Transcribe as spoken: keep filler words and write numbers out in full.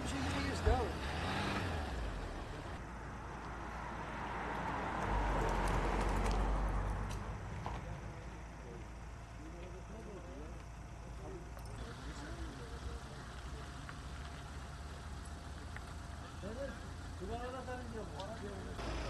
bir şekilde geçti abi. Evet, bu arada tanıyorum.